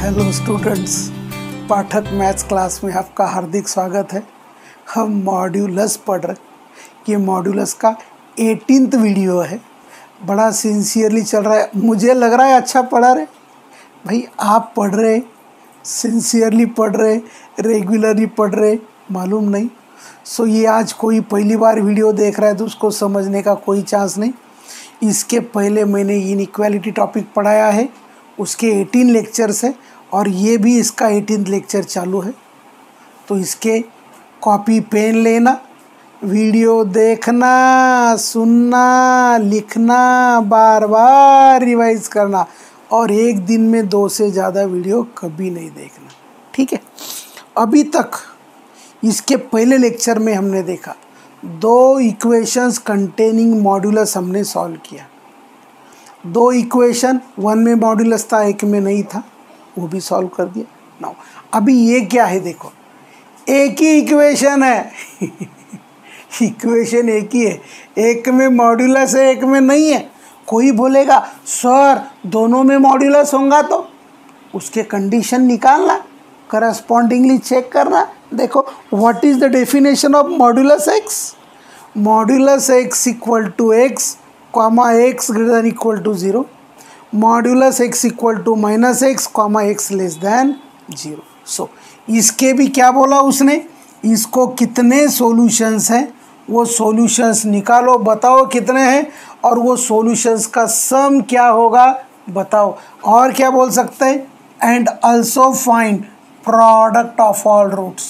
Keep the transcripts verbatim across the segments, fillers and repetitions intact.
Hello students, Pathak maths class में आपका हार्दिक स्वागत है। हम मॉड्यूलस पढ़ रहे। ये मॉड्यूलस का एटीनथ वीडियो है। बड़ा सिंसियरली चल रहा है। मुझे लग रहा है अच्छा पढ़ा रहे भाई। आप पढ़ रहे, सिंसियरली पढ़ रहे, रेगुलरली पढ़ रहे, मालूम नहीं। सो ये आज कोई पहली बार वीडियो देख रहा है तो उसको समझने का कोई चांस नहीं। इसके पहले मैंने इनइक्वालिटी टॉपिक पढ़ाया है, उसके अठारह लेक्चर्स है और ये भी इसका अठारहवां लेक्चर चालू है। तो इसके कॉपी पेन लेना, वीडियो देखना, सुनना, लिखना, बार बार रिवाइज करना और एक दिन में दो से ज़्यादा वीडियो कभी नहीं देखना, ठीक है। अभी तक इसके पहले लेक्चर में हमने देखा दो इक्वेशंस कंटेनिंग मॉड्यूलस हमने सॉल्व किया। दो इक्वेशन, वन में मॉड्यूलस था, एक में नहीं था, वो भी सॉल्व कर दिया। नाउ अभी ये क्या है, देखो एक ही इक्वेशन है इक्वेशन एक ही है, एक में मॉड्यूलस है, एक में नहीं है। कोई बोलेगा सर दोनों में मॉड्यूलस होगा तो उसके कंडीशन निकालना, करस्पॉन्डिंगली चेक करना। देखो what is the definition of modulus x. Modulus x equal to x comma x greater than equal to zero, modulus x equal to minus x comma x less than zero. So इसके भी क्या बोला उसने, इसको कितने solutions हैं वो solutions निकालो, बताओ कितने हैं, और वो सॉल्यूशंस का सम क्या होगा बताओ। और क्या बोल सकते हैं, and also find product of all roots.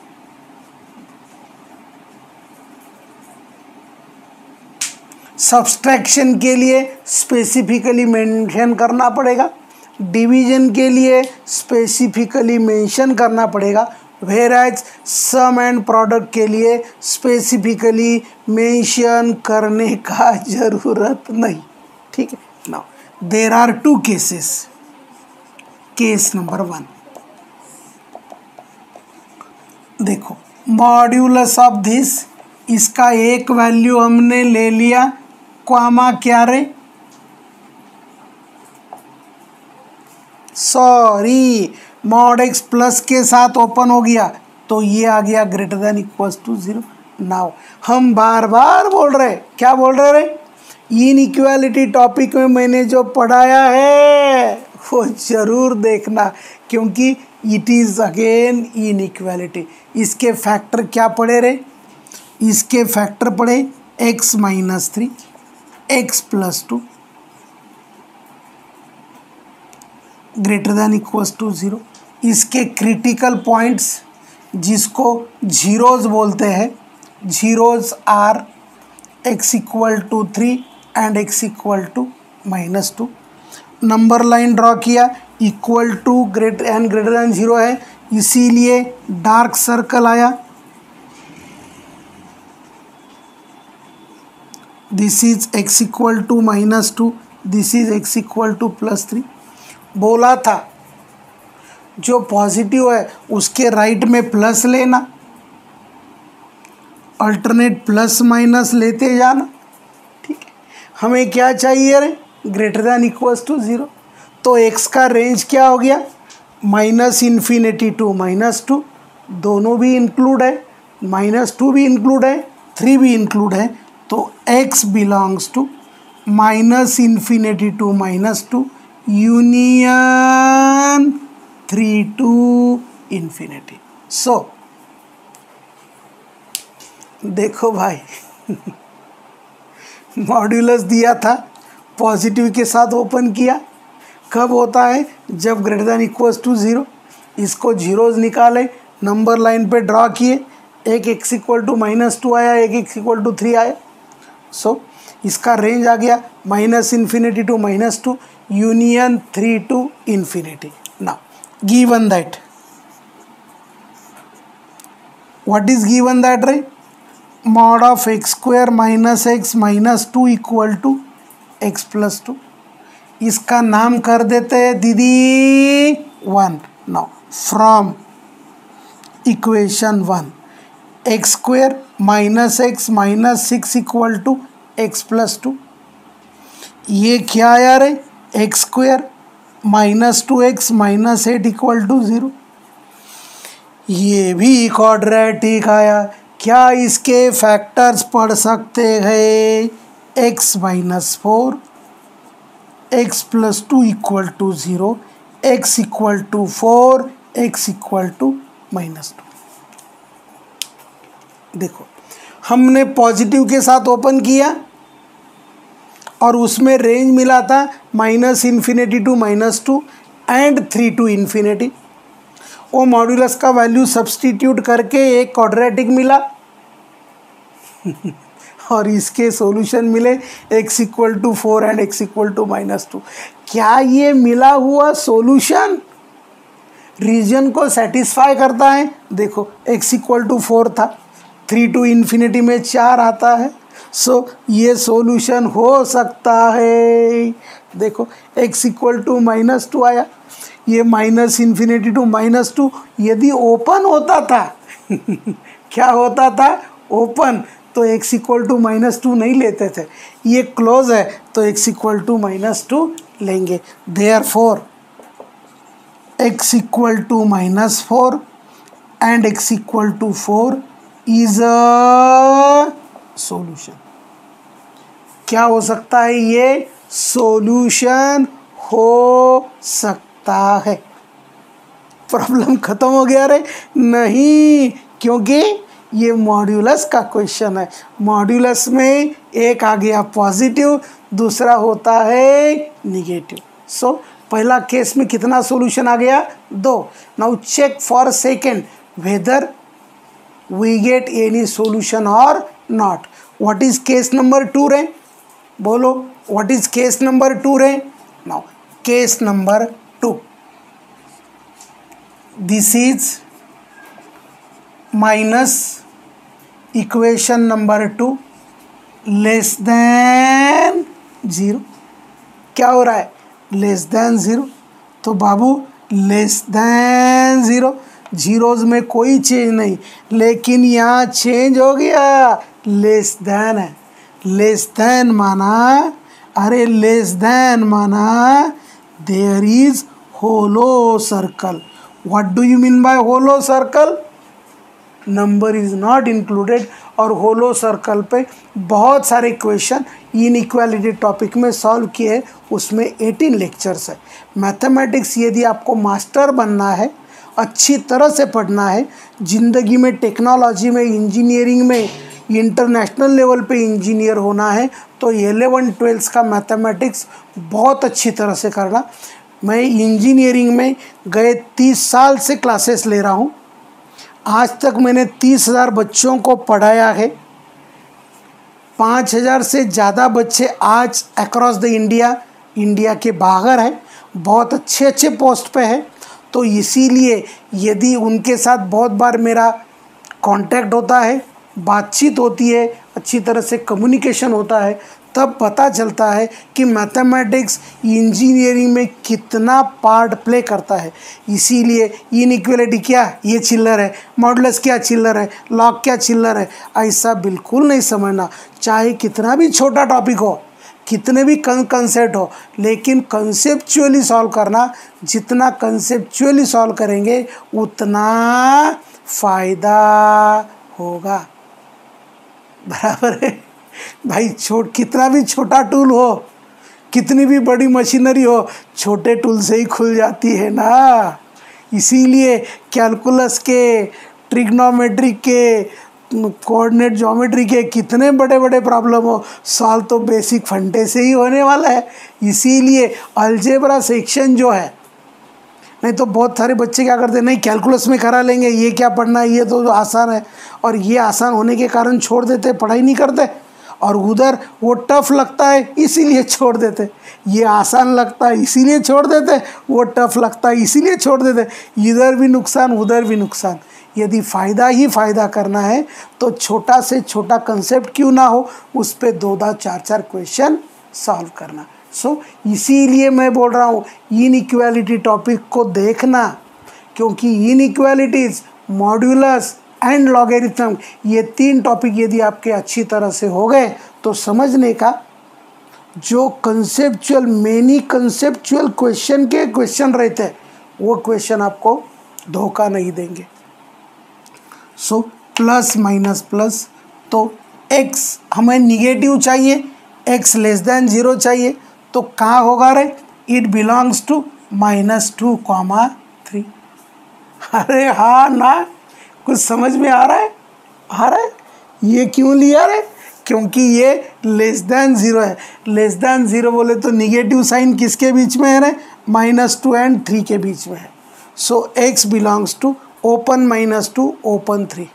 Subtraction के लिए स्पेसिफिकली मेंशन करना पड़ेगा, डिवीजन के लिए स्पेसिफिकली मेंशन करना पड़ेगा, व्हेयरएज सम एंड प्रोडक्ट के लिए स्पेसिफिकली मेंशन करने का ज़रूरत नहीं, ठीक है। Now there are two cases. Case number one, देखो मॉड्यूलस ऑफ दिस, इसका एक वैल्यू हमने ले लिया, क्वामा क्या रे, सॉरी मॉड एक्स प्लस के साथ ओपन हो गया तो ये आ गया greater than equals to zero. Now हम बार बार बोल रहे, क्या बोल रहे रे, इनइक्वालिटी टॉपिक में मैंने जो पढ़ाया है वो जरूर देखना, क्योंकि इट इज़ अगेन इनइक्वालिटी। इसके फैक्टर क्या पढ़े रे, इसके फैक्टर पढ़े x minus three, x plus two greater than equals to zero. इसके क्रिटिकल पॉइंट्स जिसको जीरोज बोलते हैं, zeros are x equal to three and x equal to minus two. Number line draw किया, equal to great and greater than zero है, इसीलिए dark circle आया। This is x equal to minus two, this is x equal to plus three. बोला था जो positive है उसके right में प्लस लेना, अल्टरनेट प्लस माइनस लेते जाना, ठीक है। हमें क्या चाहिए रे, greater than equals to zero. तो x का रेंज क्या हो गया, minus infinity to minus two, दोनों भी इंक्लूड है, माइनस टू भी इंक्लूड है, थ्री भी इंक्लूड है। तो x belongs to minus infinity to minus two union three to infinity. So देखो भाई मॉड्यूलस दिया था, पॉजिटिव के साथ ओपन किया, कब होता है जब greater than equals to zero. इसको जीरोज निकाले, नंबर लाइन पे ड्रॉ किए, एक x equal to minus two आया, एक एक्स इक्वल टू थ्री आया। सो so, इसका रेंज आ गया minus infinity to minus two union three to infinity. Now given that, what is given that रे, mod of x square minus x minus two equal to x plus two. इसका नाम कर देते हैं दीदी one. Now from equation one, x square minus x minus six equal to x plus two. ये क्या आया रे, x square minus two x minus eight equal to zero. ये भी क्वाड्रेटिक आया। क्या इसके फैक्टर्स पढ़ सकते हैं? X minus four, x plus two equal to zero, x equal to four, x equal to minus two. देखो, हमने पॉजिटिव के साथ ओपन किया और उसमें रेंज मिला था minus infinity to minus two and three to infinity. वो मॉड्यूलस का वैल्यू सब्स्टिट्यूट करके एक क्वाड्रेटिक मिला और इसके सॉल्यूशन मिले x equal to four and x equal to minus two. क्या ये मिला हुआ सॉल्यूशन रीजन को सेटिस्फाई करता है? देखो, x इक्वल टू फोर था, थ्री टू इन्फिनिटी में चार आता है, सो so, ये सॉल्यूशन हो सकता है। देखो, x equal to minus two आया, ये minus infinity to minus two यदि ओपन होता था क्या होता था? ओपन, तो x equal to minus two नहीं लेते थे। ये क्लोज है तो x equal to minus two लेंगे। Therefore x equal to minus four and x equal to four is a solution. क्या हो सकता है? ये सॉल्यूशन हो सकता है। प्रॉब्लम खत्म हो गया रे? नहीं, क्योंकि ये मॉड्यूलस का क्वेश्चन है। मॉड्यूलस में एक आ गया पॉजिटिव, दूसरा होता है निगेटिव। सो so, पहला केस में कितना सॉल्यूशन आ गया? दो। Now check for second whether we get any solution और not. What is case number two रे? बोलो, what is case number two रे? Now case number two, this is minus equation number two less than zero. क्या हो रहा है? Less than zero. तो बाबू लेस देन ज़ीरो, जीरोज़ में कोई चेंज नहीं, लेकिन यहाँ चेंज हो गया, लेस देन है। लेस देन माना, अरे लेस देन माना there is hollow circle. What do you mean by hollow circle? Number is not included. और होलो सर्कल पे बहुत सारे क्वेश्चन इनइक्वालिटी टॉपिक में सॉल्व किए, उसमें अठारह लेक्चर्स है। मैथमेटिक्स यदि आपको मास्टर बनना है, अच्छी तरह से पढ़ना है, ज़िंदगी में टेक्नोलॉजी में, इंजीनियरिंग में, इंटरनेशनल लेवल पे इंजीनियर होना है, तो एलेवन ट्वेल्थ का मैथमेटिक्स बहुत अच्छी तरह से करना। मैं इंजीनियरिंग में गए तीस साल से क्लासेस ले रहा हूँ। आज तक मैंने तीस हज़ार बच्चों को पढ़ाया है। पाँच हज़ार से ज़्यादा बच्चे आज अक्रॉस द इंडिया, इंडिया के बाहर हैं, बहुत अच्छे अच्छे पोस्ट पे है। तो इसीलिए यदि उनके साथ बहुत बार मेरा कांटेक्ट होता है, बातचीत होती है, अच्छी तरह से कम्युनिकेशन होता है, तब पता चलता है कि मैथमेटिक्स इंजीनियरिंग में कितना पार्ट प्ले करता है। इसीलिए इनइक्वालिटी क्या, ये चिल्लर है, मॉडुलस क्या चिल्लर है, लॉग क्या चिल्लर है, ऐसा बिल्कुल नहीं समझना। चाहे कितना भी छोटा टॉपिक हो, कितने भी कंसेप्ट हो, लेकिन कंसेप्चुअली सॉल्व करना। जितना कंसेप्चुअली सॉल्व करेंगे उतना फ़ायदा होगा। बराबर है भाई। छोट कितना भी छोटा टूल हो, कितनी भी बड़ी मशीनरी हो, छोटे टूल से ही खुल जाती है ना। इसीलिए कैलकुलस के, ट्रिग्नोमेट्री के, कोऑर्डिनेट ज्योमेट्री के कितने बड़े बड़े प्रॉब्लम हो, सॉल्व तो बेसिक फंडे से ही होने वाला है। इसीलिए अलजेब्रा सेक्शन जो है, नहीं तो बहुत सारे बच्चे क्या करते हैं, नहीं कैलकुलस में करा लेंगे, ये क्या पढ़ना है, ये तो आसान है, और ये आसान होने के कारण छोड़ देते, पढ़ाई नहीं करते। और उधर वो टफ लगता है इसीलिए छोड़ देते, ये आसान लगता है इसीलिए छोड़ देते, वो टफ लगता है इसीलिए छोड़ देते। इधर भी नुकसान, उधर भी नुकसान। यदि फ़ायदा ही फ़ायदा करना है तो छोटा से छोटा कंसेप्ट क्यों ना हो, उस पर दो दो चार चार क्वेश्चन सॉल्व करना। सो so, इसीलिए मैं बोल रहा हूँ इनइक्वालिटी टॉपिक को देखना, क्योंकि इनइक्वालिटीज़, मॉड्यूलस एंड लॉगरिथम, ये तीन टॉपिक यदि आपके अच्छी तरह से हो गए तो समझने का जो कंसेप्चुअल मेनी कंसेप्चुअल क्वेश्चन के क्वेश्चन रहते हैं वो क्वेश्चन आपको धोखा नहीं देंगे। सो प्लस माइनस प्लस, तो x हमें निगेटिव चाहिए, x लेस देन जीरो चाहिए, तो कहाँ होगा रे? It belongs to minus two comma three. अरे हाँ ना, कुछ समझ में आ रहा है? आ रहा है? ये क्यों लिया रे? क्योंकि ये लेस देन ज़ीरो है। लेस देन ज़ीरो बोले तो निगेटिव साइन किसके बीच में है रे? माइनस टू एंड थ्री के बीच में है। So x belongs to open minus two open three.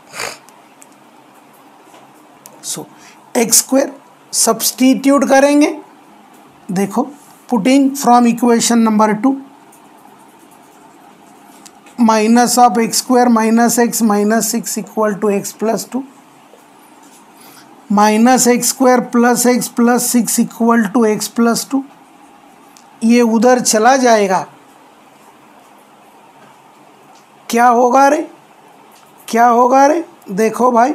So x square substitute करेंगे, देखो putting from equation number two, minus of x square minus x minus six equal to x plus two, minus x square plus x plus six equal to x plus two. ये उधर चला जाएगा, क्या होगा रे? क्या होगा रे? देखो भाई,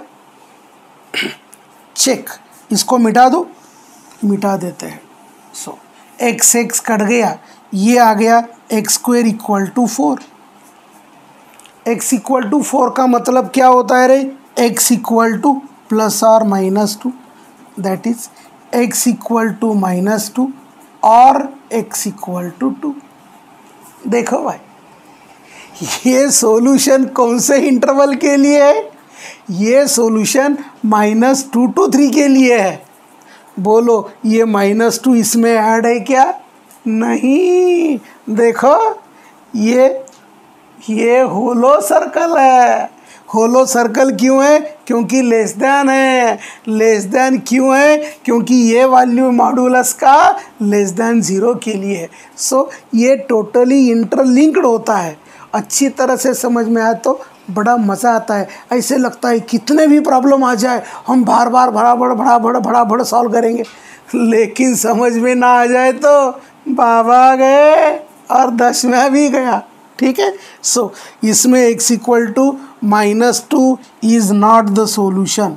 चेक, इसको मिटा दो, मिटा देते हैं। सो एक्स एक्स कट गया, ये आ गया x square equal to four. X equal to four का मतलब क्या होता है रे? एक्स इक्वल टू प्लस और minus two, that is x equal to minus two और एक्स इक्वल टू टू। देखो भाई, ये सॉल्यूशन कौन से इंटरवल के लिए है? ये solution minus two to three के लिए है। बोलो ये माइनस टू इसमें ऐड है क्या? नहीं। देखो ये ये होलो सर्कल है। होलो सर्कल क्यों है? क्योंकि लेस देन है। लेस देन क्यों है? क्योंकि ये वैल्यू मॉडुलस का लेस देन ज़ीरो के लिए है। सो ये टोटली इंटरलिंक्ड होता है। अच्छी तरह से समझ में आए तो बड़ा मज़ा आता है। ऐसे लगता है कितने भी प्रॉब्लम आ जाए हम बार बार बराबर बराबर बराबर सॉल्व करेंगे, लेकिन समझ में ना आ जाए तो बाबा गए और दसवां भी गया। ठीक है। सो so, इसमें x equal to minus two is not the solution,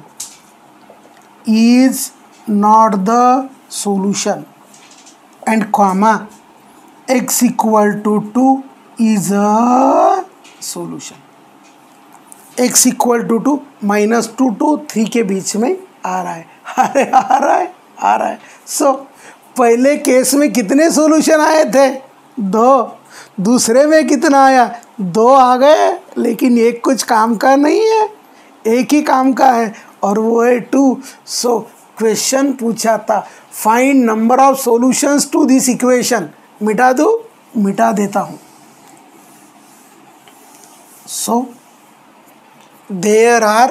is not the solution and comma x equal to two is a solution. x equal to two minus two to three के बीच में आ रहा है। अरे आ रहा है आ रहा है। सो so, पहले केस में कितने सॉल्यूशन आए थे? दो। दूसरे में कितना आया? दो आ गए, लेकिन एक कुछ काम का नहीं है, एक ही काम का है और वो है टू। सो क्वेश्चन पूछा था find number of solutions to this equation. मिटा दूँ? मिटा देता हूँ। सो there are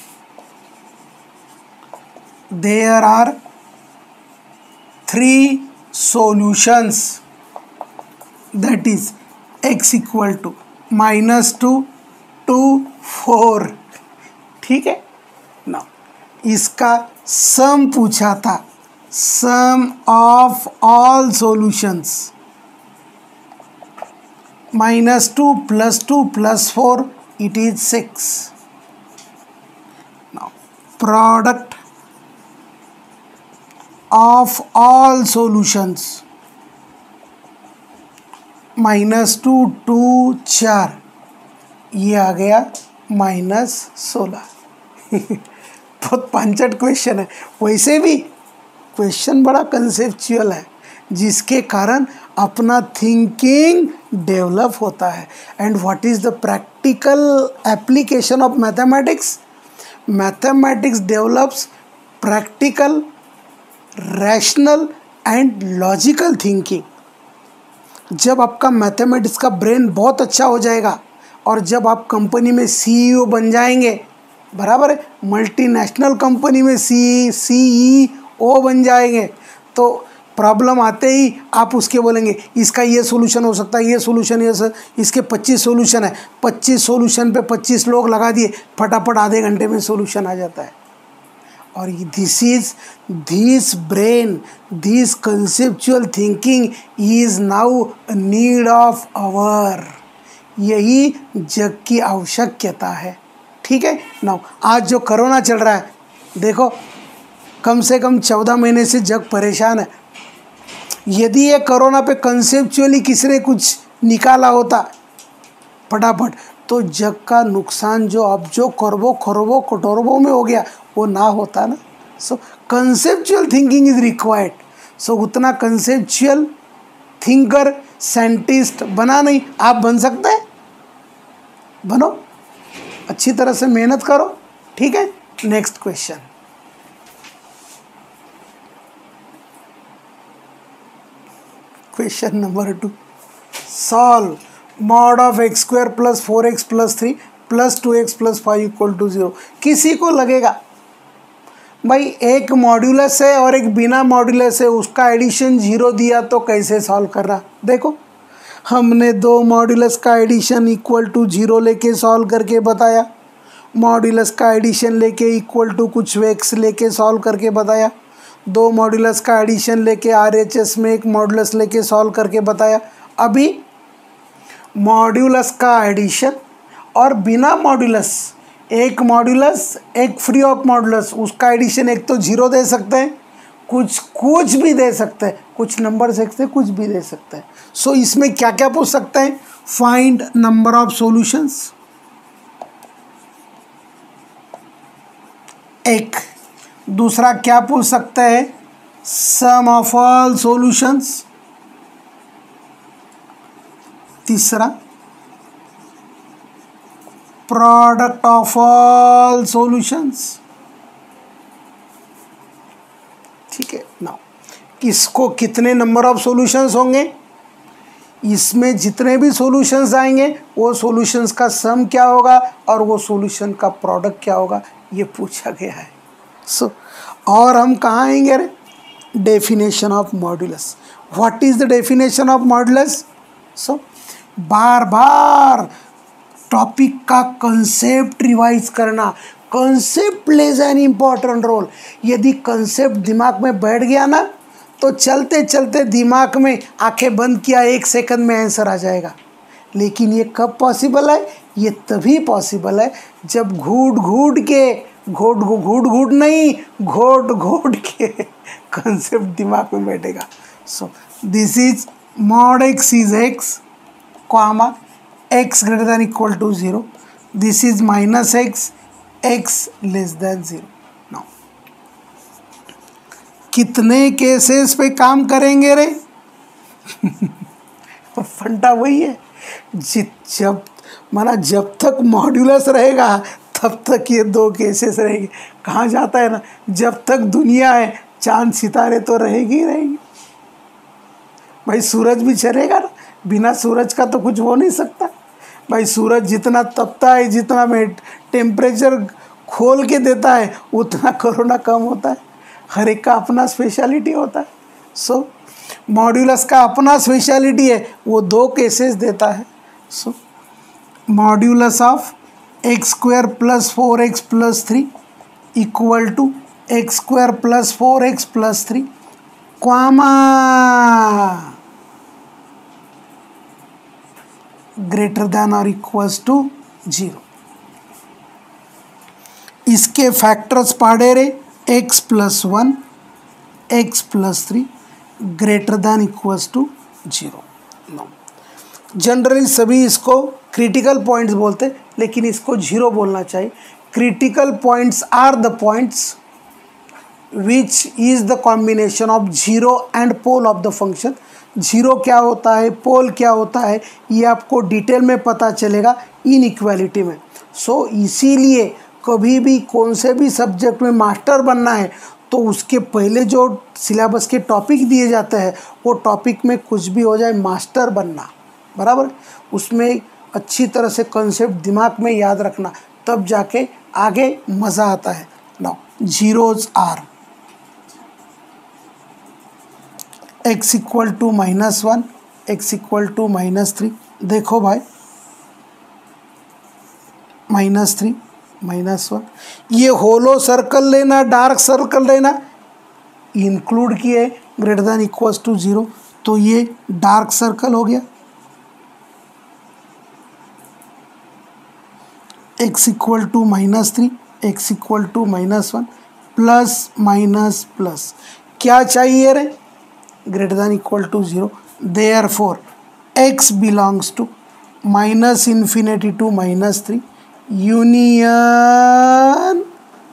there are three solutions, that is x equal to minus two to four। ठीक है ना। इसका सम पूछा था, sum of all solutions, minus two plus two plus four, it is six। Now product of all solutions, minus two two चार, ये आ गया माइनस सोलह। बहुत पंचट क्वेश्चन है। वैसे भी क्वेश्चन बड़ा कंसेप्चुअल है, जिसके कारण अपना थिंकिंग डेवलप होता है। And what is the practical application of mathematics? Mathematics develops practical, rational and logical thinking. जब आपका मैथमेटिक्स का ब्रेन बहुत अच्छा हो जाएगा और जब आप कंपनी में सीईओ बन जाएंगे, बराबर है, मल्टीनेशनल कंपनी में सी सीईओ बन जाएंगे, तो प्रॉब्लम आते ही आप उसके बोलेंगे इसका ये सोल्यूशन हो सकता है, ये सोल्यूशन, ये सर इसके पच्चीस सोल्यूशन है, पच्चीस सोल्यूशन पे पच्चीस लोग लगा दिए, फटाफट आधे घंटे में सोल्यूशन आ जाता है। और this is this brain, this conceptual thinking is now need of hour. यही जग की आवश्यकता है। ठीक है। नाउ आज जो कोरोना चल रहा है, देखो कम से कम चौदह महीने से जग परेशान है। यदि ये कोरोना पे कंसेप्चुअली किसी ने कुछ निकाला होता फटाफट, तो जग का नुकसान जो अब जो करोड़ों खरबों करोड़ों में हो गया वो ना होता ना। So conceptual thinking is required. So उतना कंसेप्चुअल थिंकर साइंटिस्ट बना नहीं, आप बन सकते हैं, बनो, अच्छी तरह से मेहनत करो, ठीक है। Next question, question number two, solve mod of x square plus four x plus three plus two x plus five equal to zero. किसी को लगेगा भाई एक मॉड्यूलस है और एक बिना मॉड्यूलस है, उसका एडिशन जीरो दिया तो कैसे सॉल्व करना। देखो हमने दो मॉड्यूलस का एडिशन इक्वल टू जीरो लेके सॉल्व करके बताया, मॉड्यूलस का एडिशन लेके इक्वल टू कुछ एक्स लेके सॉल्व करके बताया, दो मॉड्यूलस का एडिशन लेके आरएचएस में एक मॉड्यूलस लेके सॉल्व करके बताया। अभी मॉड्यूलस का एडिशन और बिना मॉड्यूलस, एक मॉड्यूलस एक फ्री ऑफ मॉड्यूलस, उसका एडिशन एक तो जीरो दे सकते हैं, कुछ कुछ भी दे सकते हैं, कुछ नंबर से कुछ भी दे सकते हैं। सो so, इसमें क्या क्या पूछ सकते हैं, फाइंड नंबर ऑफ सॉल्यूशंस, एक, दूसरा क्या पूछ सकते हैं, सम ऑफ ऑल सॉल्यूशंस, तीसरा प्रोडक्ट ऑफ ऑल सॉल्यूशंस, ठीक है। नाउ किसको कितने नंबर ऑफ सॉल्यूशंस होंगे, इसमें जितने भी सॉल्यूशंस आएंगे वो सॉल्यूशंस का सम क्या होगा और वो सॉल्यूशन का प्रोडक्ट क्या होगा, ये पूछा गया है। सो so, और हम कहाँ आएंगे, रे definition of modulus. What is the definition of modulus. So बार बार टॉपिक का कंसेप्ट रिवाइज करना, concept plays an important role. यदि कंसेप्ट दिमाग में बैठ गया ना तो चलते चलते दिमाग में आंखें बंद किया एक सेकंड में आंसर आ जाएगा। लेकिन ये कब पॉसिबल है, ये तभी पॉसिबल है जब घूट घूट के, घोट घूट घूट नहीं घोट घोट के कंसेप्ट दिमाग में बैठेगा। So this is mod x is x comma x greater than equal to zero, this is minus x, x less than zero। now कितने केसेस पे काम करेंगे रे फंडा वही है, जित जब माना जब तक मॉड्यूलस रहेगा तब तक ये दो केसेस रहेंगे। कहाँ जाता है ना, जब तक दुनिया है चांद सितारे तो रहेगी ही रहेगी भाई, सूरज भी चलेगा ना, बिना सूरज का तो कुछ हो नहीं सकता भाई। सूरज जितना तपता है, जितना में टेम्परेचर खोल के देता है, उतना कोरोना कम होता है। हर एक का अपना स्पेशलिटी होता है। सो so, मॉड्यूलस का अपना स्पेशलिटी है, वो दो केसेस देता है। So modulus of x square plus four x plus three equal to x square plus four x plus three comma greater than और इक्वल्स टू जीरो। इसके फैक्टर्स पढ़े रे, x plus one x plus three greater than equals to zero. No generally सभी इसको critical points बोलते, लेकिन इसको zero बोलना चाहिए। Critical points are the points which is the combination of zero and pole of the function. Zero क्या होता है, पोल क्या होता है, ये आपको डिटेल में पता चलेगा इनइक्वालिटी में। सो so, इसीलिए कभी भी कौन से भी सब्जेक्ट में मास्टर बनना है तो उसके पहले जो सिलेबस के टॉपिक दिए जाते हैं वो टॉपिक में कुछ भी हो जाए मास्टर बनना, बराबर, उसमें अच्छी तरह से कॉन्सेप्ट दिमाग में याद रखना, तब जाके आगे मज़ा आता है। Now zeros are x equal to minus one x equal to minus three. देखो भाई माइनस थ्री माइनस वन, ये होलो सर्कल लेना, डार्क सर्कल लेना, इंक्लूड किए greater than equals to zero, तो ये डार्क सर्कल हो गया। X equal to minus three x equal to minus one plus minus plus, क्या चाहिए रे, greater than equal to zero, therefore x belongs to minus infinity to minus three union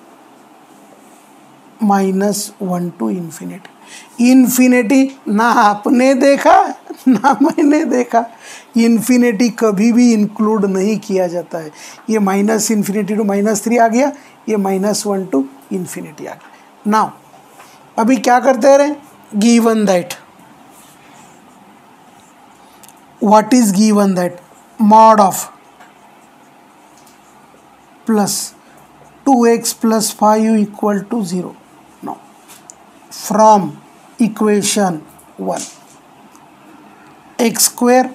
minus one to infinity. Infinity ना आपने देखा ना मैंने देखा, infinity कभी भी इंक्लूड नहीं किया जाता है। ये minus infinity to minus three आ गया, ये माइनस वन टू इन्फिनिटी आ गया। नाउ अभी क्या करते रहे, given that, what is given that, mod of plus two x plus five equal to zero. Now from equation one, x square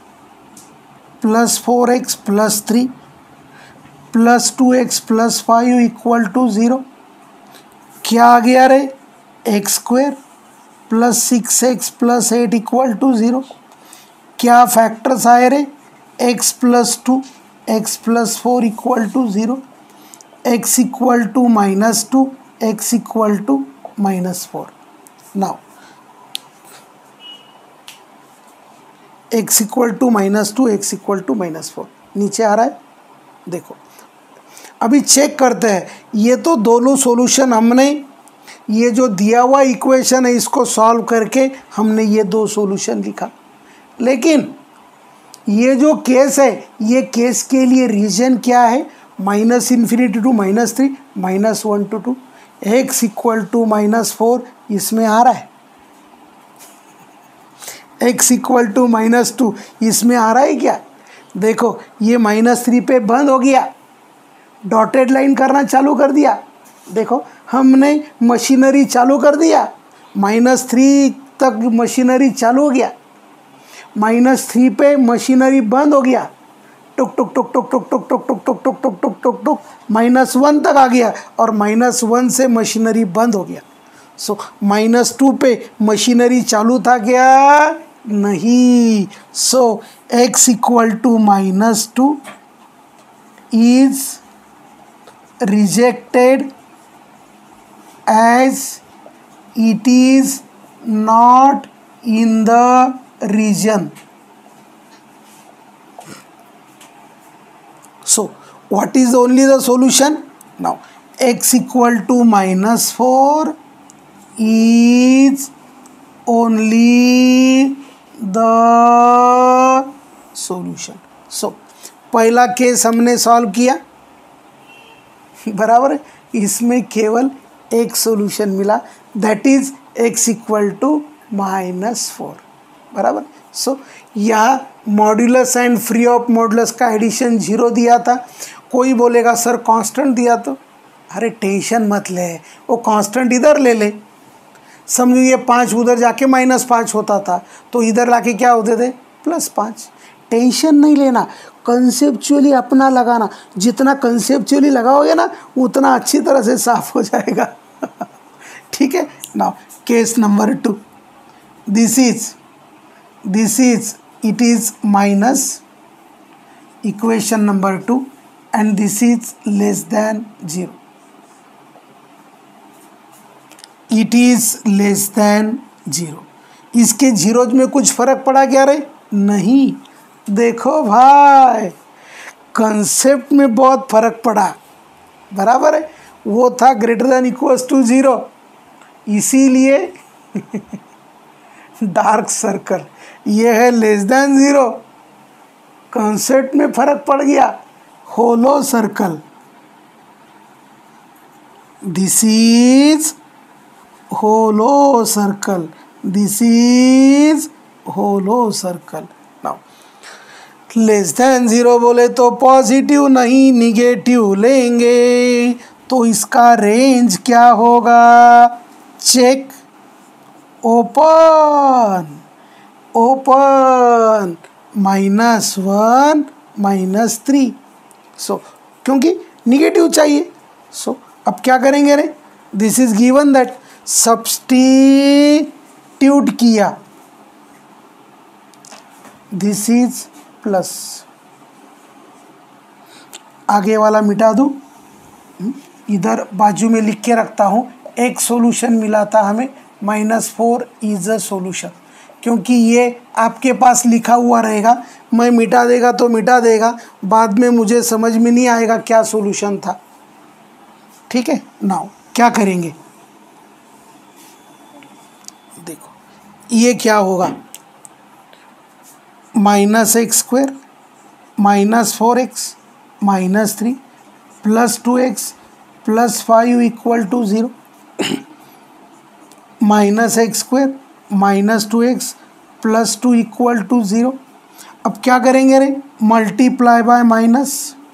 plus four x plus three plus two x plus five equal to zero, क्या आ गया रे, x square plus six x plus eight equal to zero. क्या factors आए रे, x plus two x plus four equal to zero, x equal to minus two x equal to minus four. Now x equal to minus two x equal to minus four नीचे आ रहा है। देखो अभी check करते हैं, ये तो दोनों सॉल्यूशन हमने, ये जो दिया हुआ इक्वेशन है इसको सॉल्व करके हमने ये दो सॉल्यूशन लिखा, लेकिन ये जो केस है ये केस के लिए रीजन क्या है, minus infinity to minus three minus one to to, x equal to minus four इसमें आ रहा है, x equal to minus two इसमें आ रहा है क्या। देखो ये माइनस थ्री पे बंद हो गया, डॉटेड लाइन करना चालू कर दिया, देखो हमने मशीनरी चालू कर दिया, माइनस थ्री तक मशीनरी चालू हो गया, माइनस थ्री पे मशीनरी बंद हो गया, टुक टुक टुक टुक टुक टुक टुक टुक टुक टुक टुक टुक टुक टुक माइनस वन तक आ गया और माइनस वन से मशीनरी बंद हो गया। सो माइनस टू पे मशीनरी चालू था क्या, नहीं। So x equal to minus two is rejected as it is not in the region. So what is only the solution? Now x equal to minus four is only the solution. So पहला case हमने solve किया, बराबर है, इसमें केवल एक solution मिला, that is x equal to minus four, बराबर। सो यहाँ modulus and free of modulus का एडिशन जीरो दिया था। कोई बोलेगा सर कांस्टेंट दिया तो, अरे टेंशन मत ले, वो कांस्टेंट इधर ले ले, समझो ये पाँच उधर जाके माइनस पाँच होता था तो इधर लाके क्या होते थे, प्लस पाँच। टेंशन नहीं लेना, कंसेप्चुअली अपना लगाना, जितना कंसेप्चुअली लगाओगे ना उतना अच्छी तरह से साफ हो जाएगा। ठीक है। Now case number two, this is this is it is minus equation number two and this is less than zero, it is less than zero। इसके जीरोज में कुछ फर्क पड़ा क्या रे, नहीं। देखो भाई कंसेप्ट में बहुत फर्क पड़ा, बराबर है, वो था greater than equals to zero, इसीलिए डार्क सर्कल, ये है लेस देन ज़ीरो, कंसेप्ट में फर्क पड़ गया, hollow circle, this is hollow circle, this is hollow circle. Now less than zero बोले तो पॉजिटिव नहीं निगेटिव लेंगे, तो इसका रेंज क्या होगा, check, open open, minus one minus three. So क्योंकि निगेटिव चाहिए, सो so, अब क्या करेंगे रे, this is given that, substitute किया, दिस इज प्लस, आगे वाला मिटा दूँ, इधर बाजू में लिख के रखता हूँ, एक सॉल्यूशन मिला था हमें minus four is a solution, क्योंकि ये आपके पास लिखा हुआ रहेगा, मैं मिटा देगा तो मिटा देगा, बाद में मुझे समझ में नहीं आएगा क्या सोल्यूशन था। ठीक है, नाउ क्या करेंगे, देखो ये क्या होगा, minus x square minus four x minus three plus two x plus five equal to zero, minus x square minus two x plus two equal to zero. अब क्या करेंगे रे, मल्टीप्लाई बाय माइनस,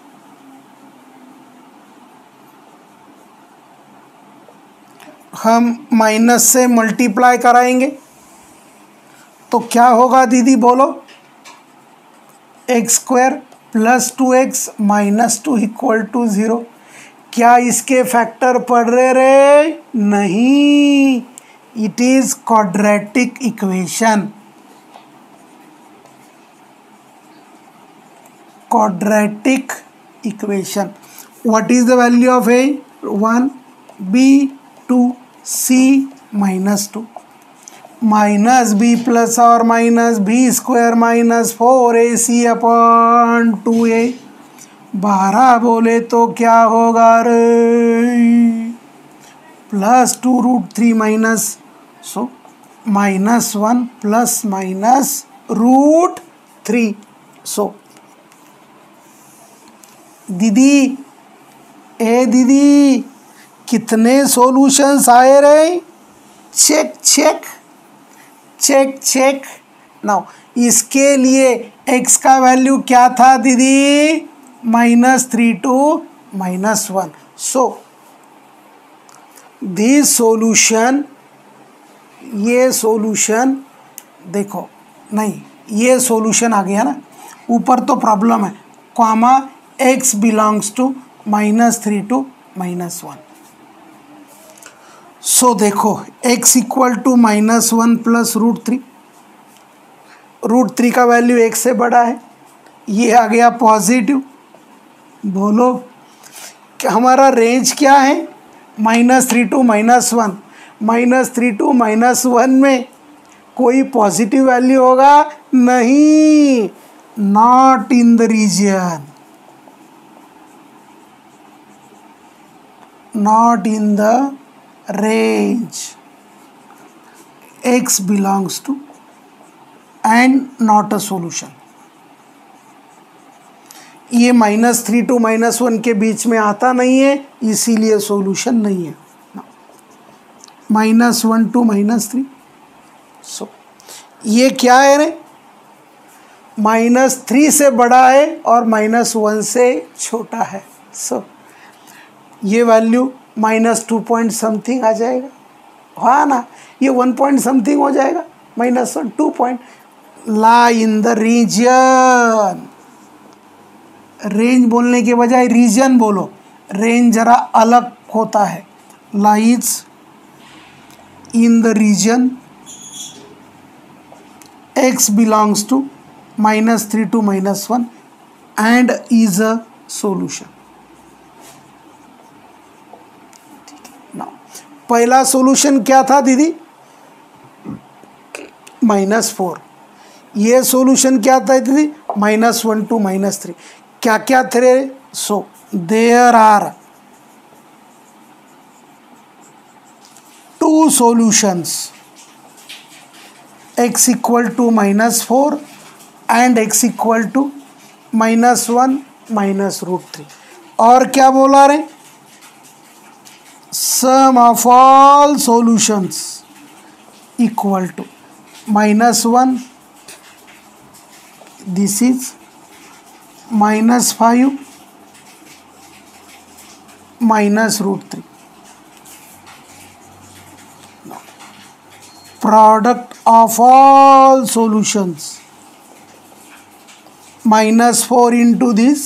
हम माइनस से multiply कराएंगे तो क्या होगा दीदी बोलो, x square plus two x minus two equal to zero. क्या इसके फैक्टर पढ़ रहे रे, नहीं, it is quadratic equation, quadratic equation. What is the value of A? one, B, two, C minus two, minus B plus or minus B square minus four A C upon two A. बारह बोले तो क्या होगा रे, plus two root three minus, so minus one plus minus root three. So दीदी, ए दीदी, कितने सॉल्यूशंस आए रे, check check check check. Now इसके लिए x का वैल्यू क्या था दीदी, minus three to minus one. So this solution, ये सॉल्यूशन देखो, नहीं ये सॉल्यूशन आ गया ना, ऊपर तो प्रॉब्लम है, comma x belongs to minus three to minus one. So देखो x equal to minus one plus root three, root three का वैल्यू एक से बड़ा है, ये आ गया पॉजिटिव। बोलो कि हमारा रेंज क्या है, minus three to minus one, minus three to minus one में कोई पॉजिटिव वैल्यू होगा नहीं, not in the region, not in the range, x belongs to and not a solution। ये minus three to minus one के बीच में आता नहीं है, इसीलिए सॉल्यूशन नहीं है, minus one to minus three. So ये क्या है रे, माइनस थ्री से बड़ा है और माइनस वन से छोटा है। सो so, ये value minus two point something आ जाएगा, हाँ ना, ये वन पॉइंट समथिंग हो जाएगा, minus one to point, lie in the region. Range बोलने के बजाय रीजन बोलो, रेंज जरा अलग होता है, lies in the region x belongs to minus three to minus one and is a solution. पहला सॉल्यूशन क्या था दीदी, माइनस फोर, ये सॉल्यूशन क्या था दीदी, minus one to minus three. क्या क्या थे, so there are two solutions, x equal to minus four and x equal to minus one minus root three. और क्या बोला रहे, sum of all solutions equal to minus one, this is minus five minus root three. Product of all solutions, minus four into this,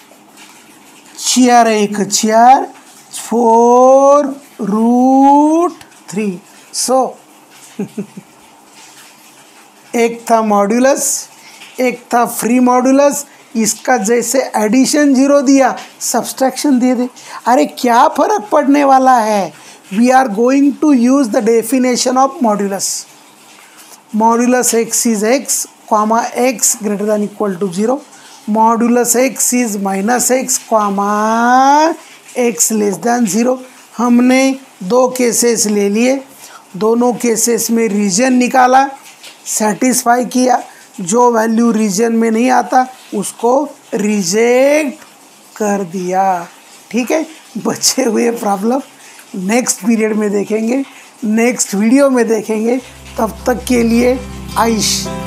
chair एक chair, four root three. So एक था modulus, एक था free modulus, इसका जैसे addition zero दिया, subtraction दे दे, अरे क्या फर्क पड़ने वाला है, we are going to use the definition of modulus. Modulus x is x, comma x greater than equal to zero. Modulus x is minus x, comma x less than zero. हमने दो केसेस ले लिए, दोनों cases में reason निकाला, satisfy किया, जो value reason में नहीं आता उसको रिजेक्ट कर दिया। ठीक है, बचे हुए प्रॉब्लम नेक्स्ट पीरियड में देखेंगे, नेक्स्ट वीडियो में देखेंगे। तब तक के लिए आइश।